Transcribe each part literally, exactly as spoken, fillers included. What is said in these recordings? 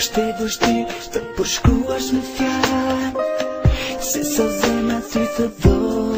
Është vështirë të përshkruash me fjalë se sa zemra ty të do.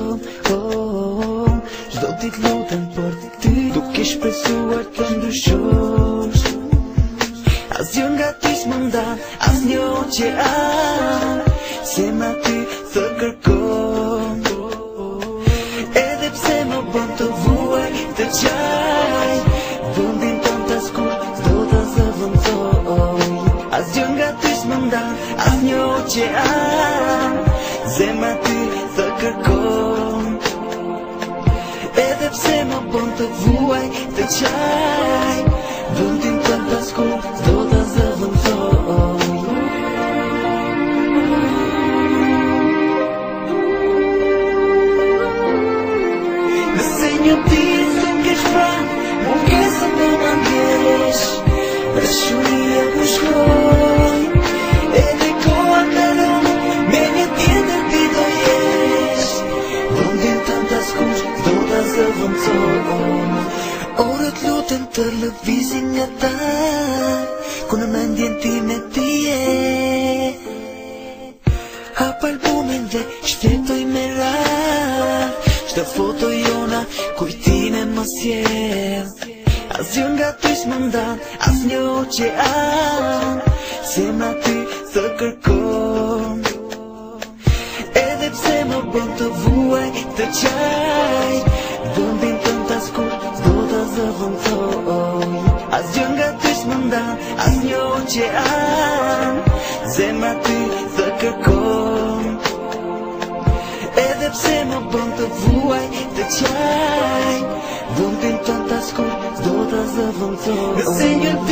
Çdo ditë lutem për ty, duke shpresuar të ndryshosh. Asgjë nga ty s'më ndan, asnjë oqean, zemra ty të kërkon. Edhe pse më bën të vuaj të qaj, vendin tënd askur s'do ta zëvendësoj. Asgjë nga ty s'më ndan, asnjë oqean, zemra ty të kërkon. Edhe pse më bën të vuaj të qaj, vendin tënd askur s'do ta zëvendësoj. Nëse një ditë të kesh pranë, mungesën do ma ndjesh, dashuria u shkroj, edhe koha kalon, me një tjetër ti do jesh, vendin tënd askur s'do ta zëvendësoj. Orët lutem të lëvizin nga ta, ku në mendjen time ti je. Hap albumin dhe shfletoj me radh, çdo foto jona kujtime më sjell. Asgjë nga ty s'më ndan, asnjë oqean, zemra ty të kërkon. Edhe pse më bën të vuaj të qaj, vendin tënd askur s'do ta zëvendësoj. Asgjë nga ty s'më ndan, asnjë oqean, zemra ty të kërkon. Edhe pse më bën të vuaj të qaj, vendin tënd askur s'do ta zëvendësoj. Nëse një